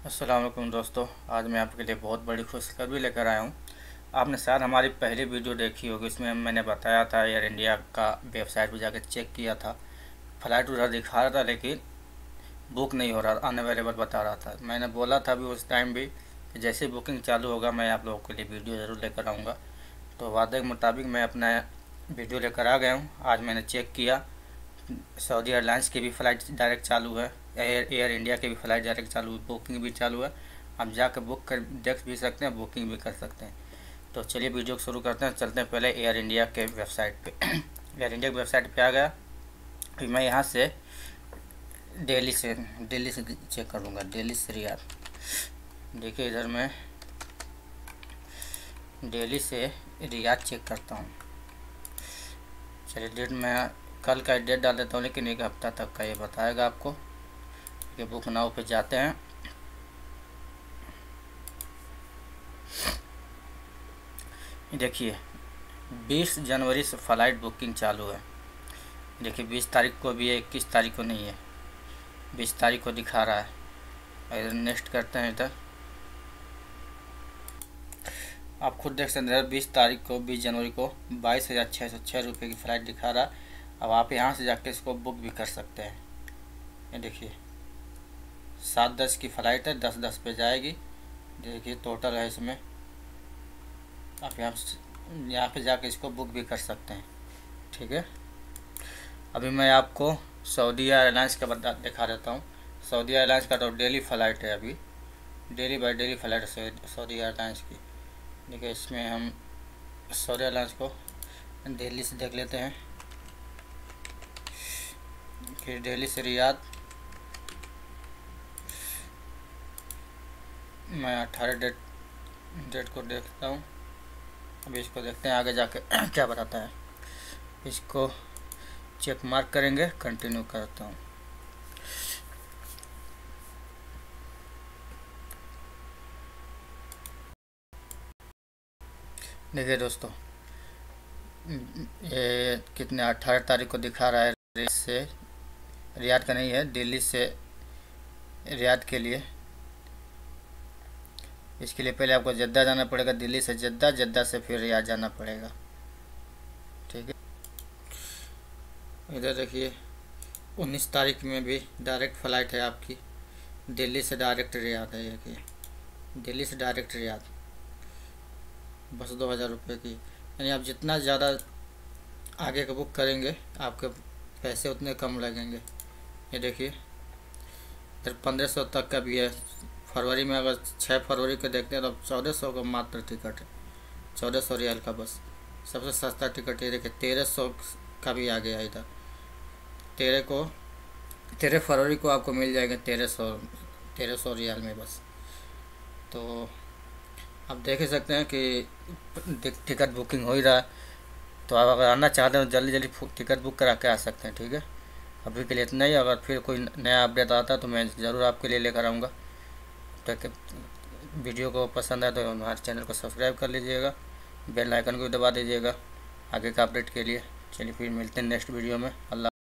अस्सलाम वालेकुम दोस्तों, आज मैं आपके लिए बहुत बड़ी खुशखबरी लेकर आया हूँ। आपने शायद हमारी पहली वीडियो देखी होगी, इसमें मैंने बताया था एयर इंडिया का वेबसाइट पर जाकर चेक किया था। फ़्लाइट उधर दिखा रहा था लेकिन बुक नहीं हो रहा, अनअवेलेबल बता रहा था। मैंने बोला था भी उस टाइम भी कि जैसे बुकिंग चालू होगा मैं आप लोगों के लिए वीडियो ज़रूर लेकर आऊँगा। तो वादे के मुताबिक मैं अपना वीडियो लेकर आ गया हूँ। आज मैंने चेक किया, सऊदी एयरलाइंस की भी फ़्लाइट डायरेक्ट चालू है, एयर इंडिया की भी फ़्लाइट डायरेक्ट चालू है, बुकिंग भी चालू है। आप जाकर बुक कर देख भी सकते हैं, बुकिंग भी कर सकते हैं। तो चलिए वीडियो को शुरू करते हैं। चलते हैं पहले एयर इंडिया के वेबसाइट पे। एयर इंडिया की वेबसाइट पे आ गया। फिर मैं यहाँ से दिल्ली से चेक करूँगा, दिल्ली से रियाद। देखिए इधर मैं दिल्ली से रियाद चेक करता हूँ। चलिए डेट मैं कल का डेट डाल देता हूँ, लेकिन एक हफ्ता तक का ये बताएगा आपको। ये बुक नाउ पे जाते हैं। देखिए 20 जनवरी से फ़्लाइट बुकिंग चालू है। देखिए 20 तारीख को भी है, 21 तारीख को नहीं है, 20 तारीख को दिखा रहा है। इधर नेक्स्ट करते हैं। इधर आप खुद देख सकते हैं, 20 तारीख को 20 जनवरी को 22,606 रुपये की फ़्लाइट दिखा रहा है। अब आप यहाँ से जाके इसको बुक भी कर सकते हैं। ये देखिए 7:10 की फ़्लाइट है, 10:10 पे जाएगी। देखिए टोटल है इसमें। आप यहाँ पे जाके इसको बुक भी कर सकते हैं। ठीक है, अभी मैं आपको सऊदी एयरलाइंस का दिखा देता हूँ। सऊदी एयरलाइंस का तो डेली फ़्लाइट है, अभी डेली बाई डेली फ़्लाइट है सऊदी एयरलाइंस की। देखिए इसमें हम सऊदी एयरलाइंस को दिल्ली से देख लेते हैं। फिर दिल्ली से रियाद मैं 18 डेट को देखता हूँ। अभी इसको देखते हैं आगे जाके क्या बताता है। इसको चेक मार्क करेंगे, कंटिन्यू करता हूँ। देखिए दोस्तों, ये कितने 18 तारीख को दिखा रहा है। से रियाद का नहीं है, दिल्ली से रियाद के लिए। इसके लिए पहले आपको जद्दा जाना पड़ेगा, दिल्ली से जद्दा, जद्दा से फिर रियाद जाना पड़ेगा। ठीक है, इधर देखिए 19 तारीख में भी डायरेक्ट फ़्लाइट है आपकी, दिल्ली से डायरेक्ट रियाद है। ये दिल्ली से डायरेक्ट रियाद, बस 2,000 रुपये की। यानी आप जितना ज़्यादा आगे का बुक करेंगे आपके पैसे उतने कम लगेंगे। ये देखिए इधर 1500 तक का भी है। फरवरी में अगर 6 फरवरी को देखते हैं तो 1400 का मात्र टिकट है, 1400 रियाल का बस सबसे सस्ता टिकट। ये देखिए 1300 का भी आ गया इधर। 13 फरवरी को आपको मिल जाएगा 1300 रियाल में बस। तो आप देख ही सकते हैं कि टिकट बुकिंग हो ही रहा है। तो आप अगर आना चाहते हैं तो जल्दी जल्दी टिकट बुक करा के आ सकते हैं। ठीक है, अभी के लिए इतना ही। अगर फिर कोई नया अपडेट आता है तो मैं ज़रूर आपके लिए लेकर आऊँगा। तो वीडियो को पसंद आए तो हमारे चैनल को सब्सक्राइब कर लीजिएगा, बेल आइकन को भी दबा दीजिएगा आगे का अपडेट के लिए। चलिए फिर मिलते हैं नेक्स्ट वीडियो में। अल्लाह।